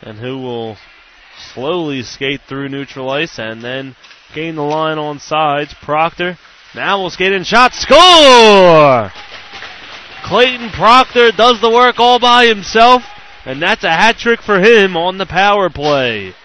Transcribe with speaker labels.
Speaker 1: and who will slowly skate through neutral ice and then gain the line on sides. Proctor now will skate in, shot, score! Clayton Proctor does the work all by himself, and that's a hat trick for him on the power play.